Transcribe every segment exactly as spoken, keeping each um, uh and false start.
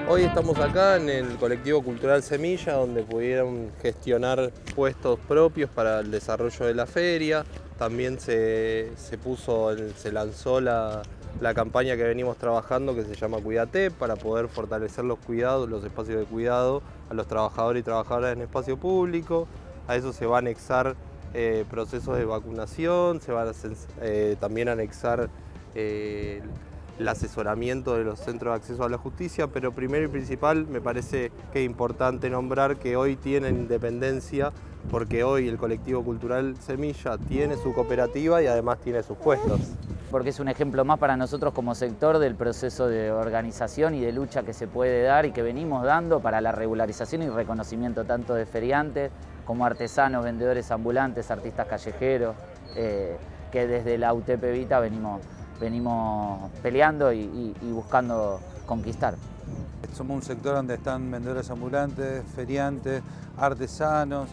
Hoy estamos acá en el colectivo cultural Semilla, donde pudieron gestionar puestos propios para el desarrollo de la feria. También se, se puso, se lanzó la, la campaña que venimos trabajando, que se llama Cuídate, para poder fortalecer los cuidados, los espacios de cuidado a los trabajadores y trabajadoras en espacio público. A eso se va a anexar eh, procesos de vacunación, se va a eh, también anexar eh, el asesoramiento de los centros de acceso a la justicia, pero primero y principal me parece que es importante nombrar que hoy tienen independencia, porque hoy el colectivo cultural Semilla tiene su cooperativa y además tiene sus puestos. Porque es un ejemplo más para nosotros como sector del proceso de organización y de lucha que se puede dar y que venimos dando para la regularización y reconocimiento tanto de feriantes como artesanos, vendedores ambulantes, artistas callejeros, eh, que desde la U T P Evita venimos venimos peleando y, y, y buscando conquistar. Somos un sector donde están vendedores ambulantes, feriantes, artesanos.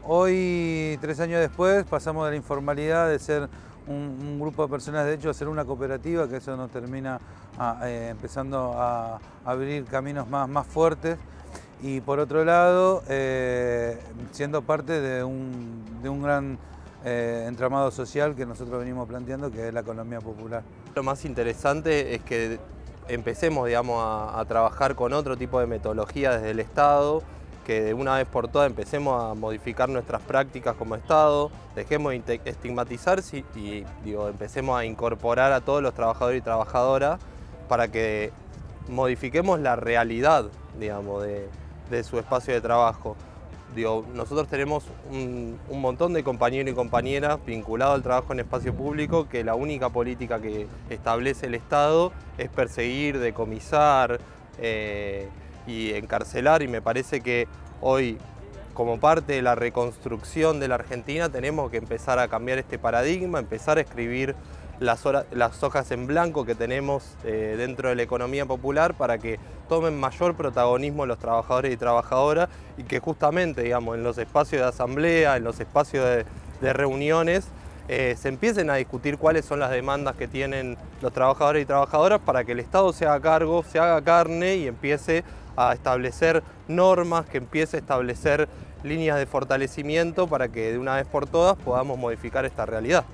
Hoy, tres años después, pasamos de la informalidad de ser un, un grupo de personas, de hecho, a ser una cooperativa, que eso nos termina a, eh, empezando a, a abrir caminos más, más fuertes. Y por otro lado, eh, siendo parte de un, de un gran Eh, entramado social que nosotros venimos planteando, que es la economía popular. Lo más interesante es que empecemos, digamos, a, a trabajar con otro tipo de metodología desde el Estado, que de una vez por todas empecemos a modificar nuestras prácticas como Estado, dejemos de estigmatizar y digo, empecemos a incorporar a todos los trabajadores y trabajadoras para que modifiquemos la realidad, digamos, de, de su espacio de trabajo. Digo, nosotros tenemos un, un montón de compañeros y compañeras vinculados al trabajo en espacio público, que la única política que establece el Estado es perseguir, decomisar eh, y encarcelar, y me parece que hoy, como parte de la reconstrucción de la Argentina, tenemos que empezar a cambiar este paradigma, empezar a escribir las, horas, las hojas en blanco que tenemos eh, dentro de la economía popular para que tomen mayor protagonismo los trabajadores y trabajadoras y que justamente, digamos, en los espacios de asamblea, en los espacios de, de reuniones, eh, se empiecen a discutir cuáles son las demandas que tienen los trabajadores y trabajadoras para que el Estado se haga cargo, se haga carne y empiece a establecer normas, que empiece a establecer líneas de fortalecimiento para que de una vez por todas podamos modificar esta realidad.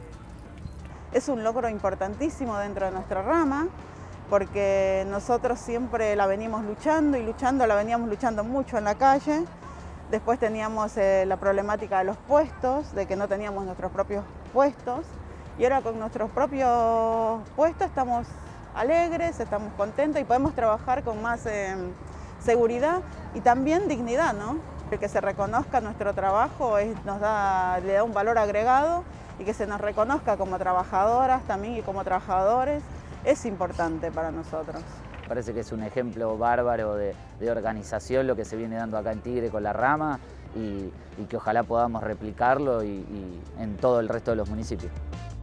Es un logro importantísimo dentro de nuestra rama, porque nosotros siempre la venimos luchando y luchando, la veníamos luchando mucho en la calle. Después teníamos eh, la problemática de los puestos, de que no teníamos nuestros propios puestos. Y ahora con nuestros propios puestos estamos alegres, estamos contentos y podemos trabajar con más eh, seguridad y también dignidad, ¿no? El que se reconozca nuestro trabajo es, nos da, le da un valor agregado, y que se nos reconozca como trabajadoras también y como trabajadores es importante para nosotros. Parece que es un ejemplo bárbaro de, de organización lo que se viene dando acá en Tigre con la rama y, y que ojalá podamos replicarlo y, y en todo el resto de los municipios.